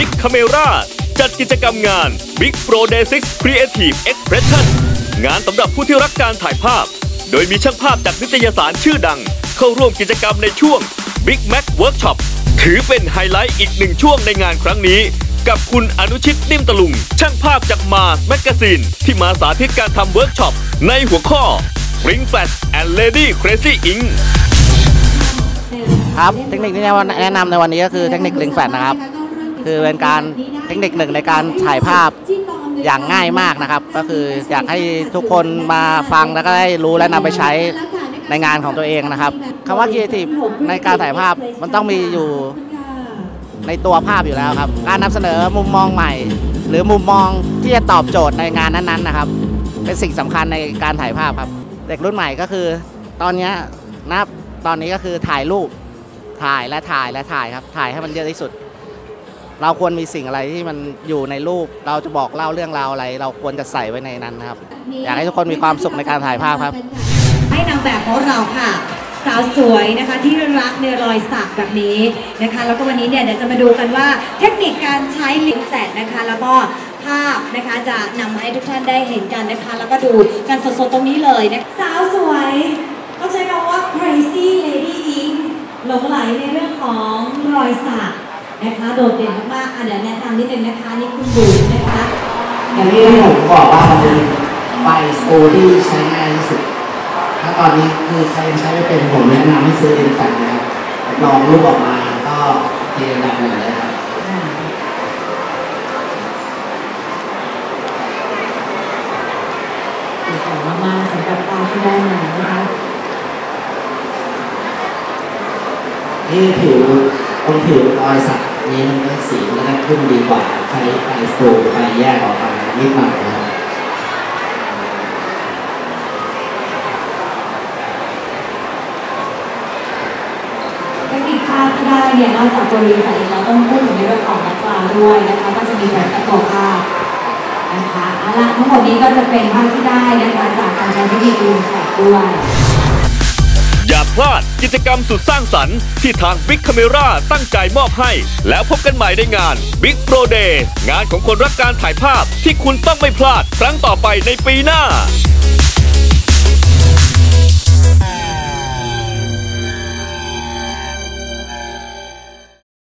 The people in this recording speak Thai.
Big Camera จัดกิจกรรมงาน Big Pro Day 6 Creative Expression งานสำหรับผู้ที่รักการถ่ายภาพโดยมีช่างภาพจากนิตยสารชื่อดังเข้าร่วมกิจกรรมในช่วง Big Mac Workshop ถือเป็นไฮไลท์อีกหนึ่งช่วงในงานครั้งนี้กับคุณอนุชิตนิ่มตะลุงช่างภาพจากมาแมกกาซีนที่มาสาธิตการทำเวิร์กช็อปในหัวข้อ Ring Flash and Lady Crazy Ink ครับเทคนิคที่แนะนำในวันนี้ก็คือเทคนิค Ring Flash นะครับคือเป็นการเทคนิคหนึ่งในการถ่ายภาพอย่างง่ายมากนะครับก็คืออยากให้ทุกคนมาฟังแล้วก็ได้รู้และนำไปใช้ในงานของตัวเองนะครับคำว่า Creative ในการถ่ายภาพมันต้องมีอยู่ในตัวภาพอยู่แล้วครับการนำเสนอมุมมองใหม่หรือมุมมองที่จะตอบโจทย์ในงานนั้นๆนะครับเป็นสิ่งสำคัญในการถ่ายภาพครับเด็กรุ่นใหม่ก็คือตอนนี้ก็คือถ่ายรูปถ่ายครับถ่ายให้มันเยอะที่สุดเราควรมีสิ่งอะไรที่มันอยู่ในรูปเราจะบอกเล่าเรื่องราวอะไรเราควรจะใส่ไว้ในนั้นนะครับอยากให้ทุกคนมีความสุขในการถ่ายภาพครับให้นางแบบของเราค่ะสาวสวยนะคะที่รักในรอยสักแบบนี้นะคะแล้วก็วันนี้เนี่ยเดี๋ยวจะมาดูกันว่าเทคนิคการใช้ลิงก์แสกนะคะแล้วก็ภาพนะคะจะนำมาให้ทุกท่านได้เห็นกันนะคะแล้วก็ดูกันสดๆตรงนี้เลยนะสาวสวยต้องใช้คำว่า crazy lady ink หลงไหลในเรื่องของรอยสักนะคะโดดเด่นมากๆเดี๋ยวแนะนำนิดนึงนะคะนี่คุณบุ๋มนะคะอย่างที่ผมบอกว่ามันเป็นไฟโซที่ใช้ง่ายที่สุดถ้าตอนนี้คือใครใช้ไม่เป็นผมแนะนำให้ซื้อเองกันนะครับลองรูปออกมาก็เทระดับหนึ่งเลยครับดีมากๆสำหรับตาที่ได้มานะคะที่ผิวตรงผิวรอยสักนี้มันก็สีมันก็ขึ้นดีกว่าใช้ไฟโซไฟแยกออกมานิดหน่อยนะครับเทคนิคภาพที่ได้เนี่ยนอกจากตัวรีไฟเราต้องพูดถึงในเรื่องของนักปลาด้วยนะคะก็จะมีแบบประกอบภาพนะคะเอาละทั้งหมดนี้ก็จะเป็นภาพที่ได้นะคะจากการใช้เทคนิครีไฟด้วยอย่าพลาดกิจกรรมสุดสร้างสรรค์ที่ทาง Big Camera ตั้งใจมอบให้แล้วพบกันใหม่ในงาน Big Pro Day งานของคนรักการถ่ายภาพที่คุณต้องไม่พลาดครั้งต่อไปในปีหน้า